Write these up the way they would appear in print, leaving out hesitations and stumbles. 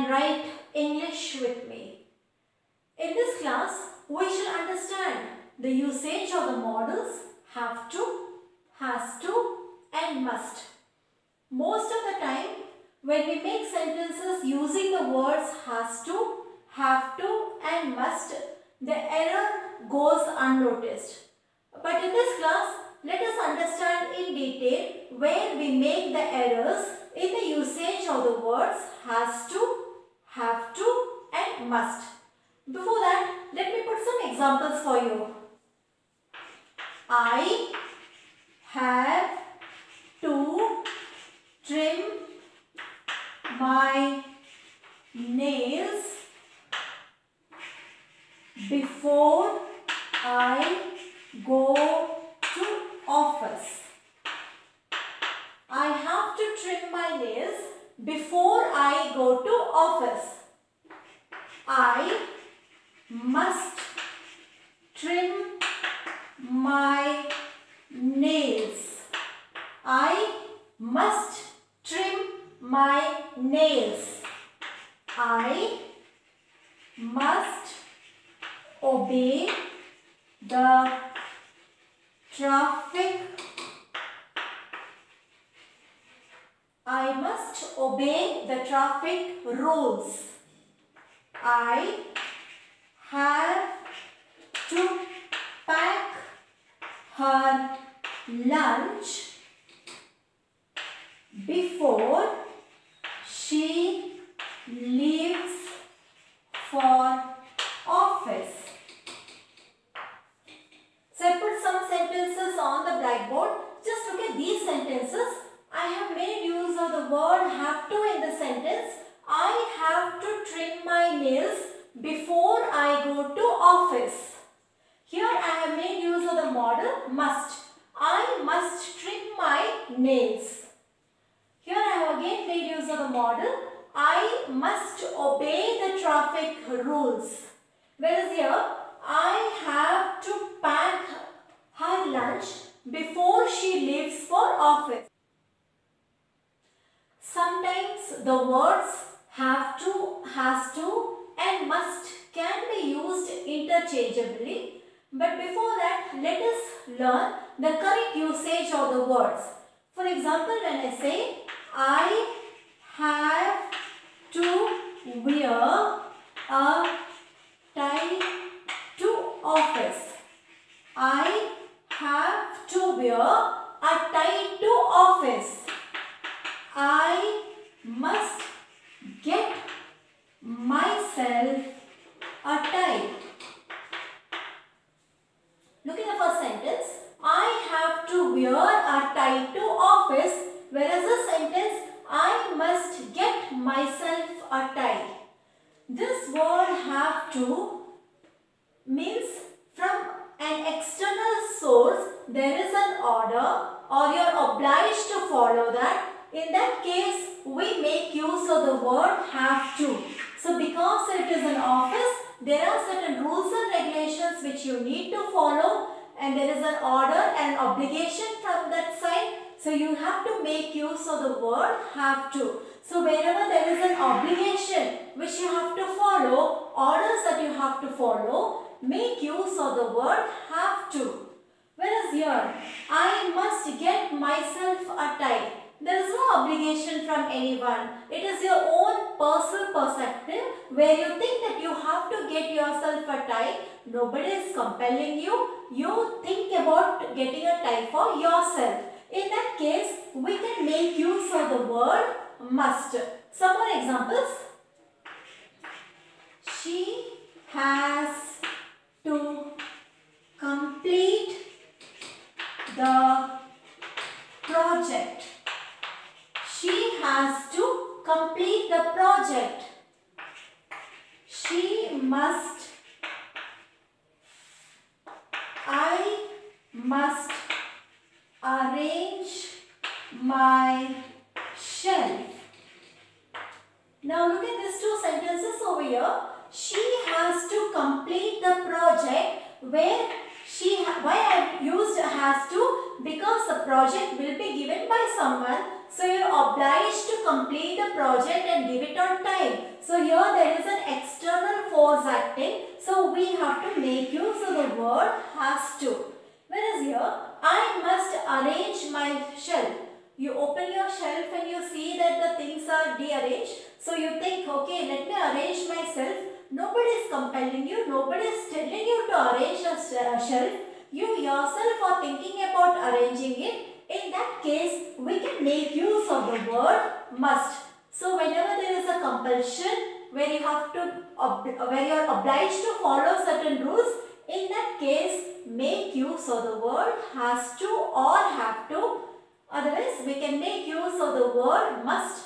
and write English with me. In this class, we shall understand the usage of the modals have to, has to and must. Most of the time, when we make sentences using the words has to, have to and must, the error goes unnoticed. But in this class, let us understand in detail where we make the errors in the usage of the words has to, have to and must. Before that, let me put some examples for you. I have to trim my nails before I go to office. I have to trim my nails before I go to office. I must trim my nails. I must trim my nails. I must obey the traffic. I must obey the traffic rules. I have to pack her lunch before she leaves for office. So I put some sentences on the blackboard. Just look at these sentences. I have made use of the word have to in the sentence. I have to trim my nails before I go to office. Here I have made use of the modal must. I must trim my nails. Here I have again made use of the modal I must obey the traffic rules. Whereas here I have to pack her lunch before she leaves for office. Sometimes the words have to, has to and must can be used interchangeably. But before that, let us learn the correct usage of the words. For example, when I say, I have to wear a tie to office. I have to wear a tie to office. I must get myself a tie. Look at the first sentence. I have to wear a tie to office. Whereas the sentence, I must get myself a tie. This word have to means from an external source there is an order or you are obliged to follow that. In that case, we make use of the word have to. So because it is an office, there are certain rules and regulations which you need to follow and there is an order and obligation from that side. So you have to make use of the word have to. So wherever there is an obligation which you have to follow, orders that you have to follow, make use of the word have to. Whereas here, I must get myself a tie. There is no obligation from anyone. It is your own personal perspective where you think that you have to get yourself a tie. Nobody is compelling you. You think about getting a tie for yourself. In that case, we can make use of the word must. Some more examples. She has to complete the project. She has to complete the project. She must. I must arrange my shelf. Now look at these two sentences over here. She has to complete the project where why I used has to, because the project will be given by someone. So you are obliged to complete the project and give it on time. So word has to. Whereas here, I must arrange my shelf. You open your shelf and you see that the things are rearranged. So you think, okay, let me arrange myself. Nobody is compelling you. Nobody is telling you to arrange a shelf. You yourself are thinking about arranging it. In that case, we can make use of the word must. So whenever there is a compulsion, where you have to, where you are obliged to follow certain rules, in that case, make use of the word has to or have to. Otherwise, we can make use of the word must.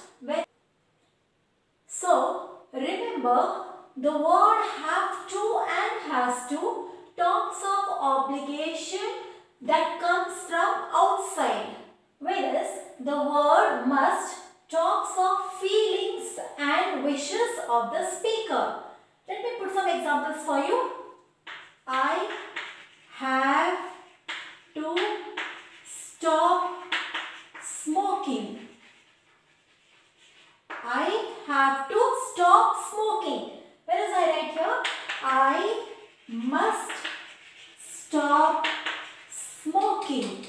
So, remember, the word have to and has to talks of obligation that comes from outside, whereas the word must talks of feelings and wishes of the speaker. Let me put some examples for you. I have to stop smoking. I have to stop smoking. Whereas I write here, I must stop smoking.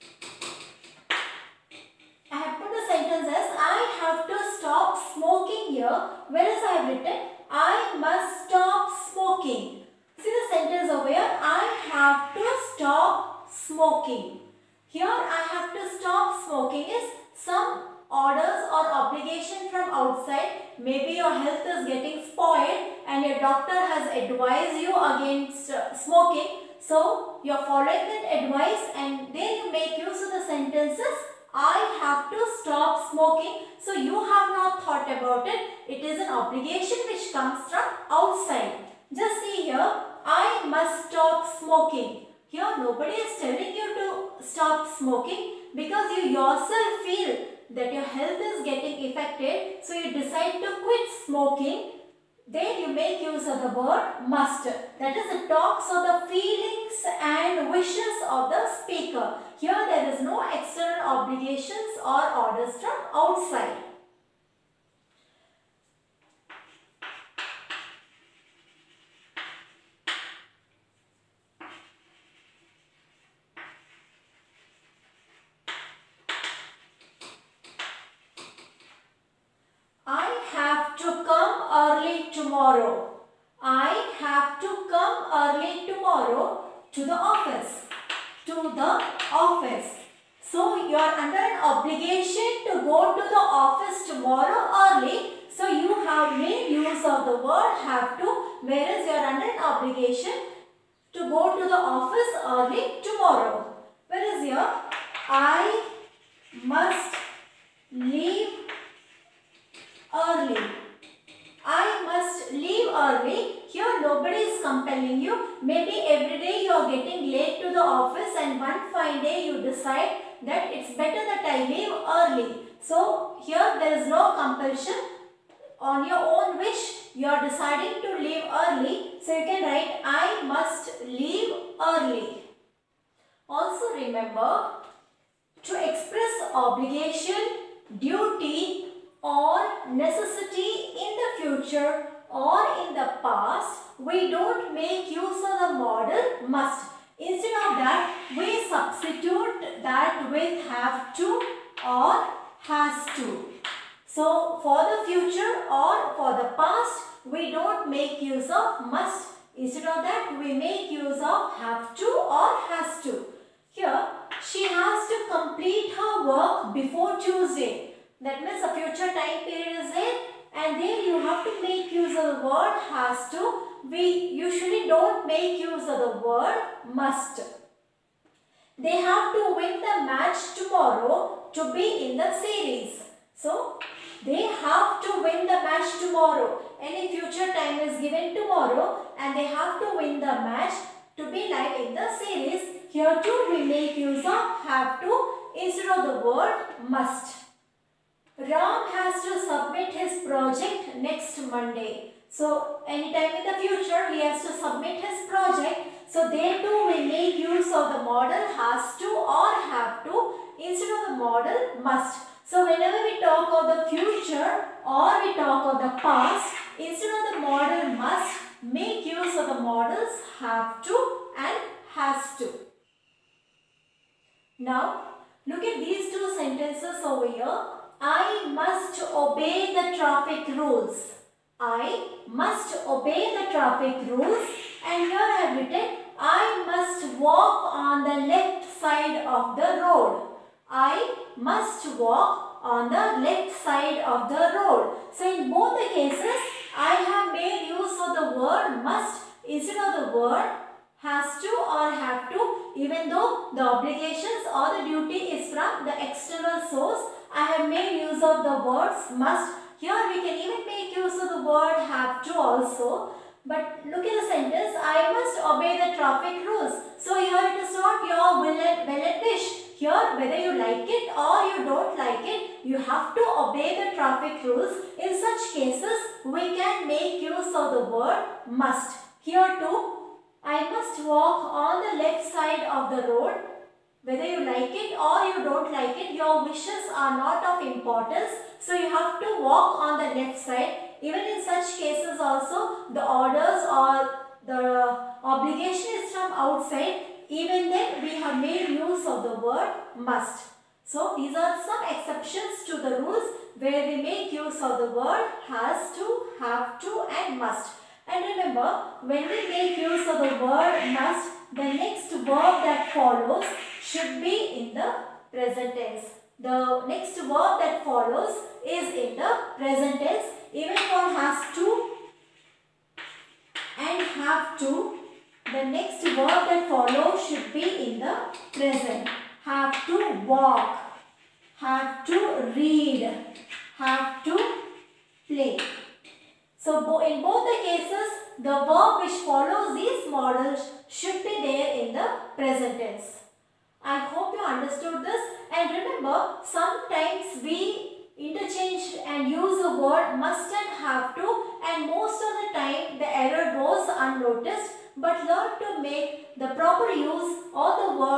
I have put the sentence as I have to stop smoking here, whereas I have written I must stop smoking. See the sentence over here, I have to stop smoking. Here I have to stop smoking is some orders or obligation from outside. Maybe your health is getting spoiled and your doctor has advised you against smoking. So you are following that advice and then you make use of the sentences I have to stop smoking. So you have not thought about it. It is an obligation which comes from outside. Just see here, I must stop smoking. Here nobody is telling you to stop smoking because you yourself feel that your health is getting affected. So you decide to quit smoking. Then you make use of the word must. That is, it talks of the feelings and wishes of the speaker. Here there is no external obligations or orders from outside. I have to come early tomorrow. I have to come early tomorrow to the office. To the office. So you are under an obligation to go to the office tomorrow early. So you have made use of the word have to, whereas you are under an obligation to go to the office early tomorrow. Whereas here, I must leave early. I must leave early. Here nobody is compelling you. Maybe every day you are getting late to the office and one fine day you decide that it's better that I leave early. So here there is no compulsion. On your own wish you are deciding to leave early. So you can write I must leave early. Also remember, to express obligation, duty or necessity in the future or in the past, we don't make use of the modal must. Instead of that, we substitute that with have to or has to. So for the future or for the past, we don't make use of must. Instead of that, we make use of have to or has to. Here, she has to complete her work before Tuesday. That means a future time period is there, and then you have to make use of the word has to. We usually don't make use of the word must. They have to win the match tomorrow to be in the series. So, they have to win the match tomorrow. Any future time is given tomorrow and they have to win the match to be live in the series. Here too we make use of have to instead of the word must. Ram has to submit his project next Monday. So, anytime in the future he has to submit his project. So, there too we make use of the modal has to or have to instead of the modal must. So, whenever we talk of the future or we talk of the past, instead of the modal must, make use of the modals have to and has to. Now, look at these two sentences over here. I must obey the traffic rules. I must obey the traffic rules, and here I have written I must walk on the left side of the road. I must walk on the left side of the road. So in both the cases, I have made use of the word must instead of the word has to or have to, even though the obligations or the duty is from the external source. I have made use of the words must. Here we can even make use of the word have to also. But look at the sentence, I must obey the traffic rules. So here it is not your will and wish. Here whether you like it or you don't like it, you have to obey the traffic rules. In such cases, we can make use of the word must. Here too, I must walk on the left side of the road. Whether you like it or you don't like it, your wishes are not of importance. So you have to walk on the left side. Even in such cases also, the orders or the obligation is from outside. Even then, we have made use of the word must. So these are some exceptions to the rules where we make use of the word has to, have to and must. And remember, when we make use of the word must, the next verb that follows should be in the present tense. The next verb that follows is in the present tense. Even for has to and have to, the next verb that follows should be in the present. Have to walk, have to read, have to play. So in both the cases, the verb which follows these models should be there in the present tense. I hope you understood this, and remember, sometimes we interchange and use the word must and have to, and most of the time the error goes unnoticed, but learn to make the proper use of the word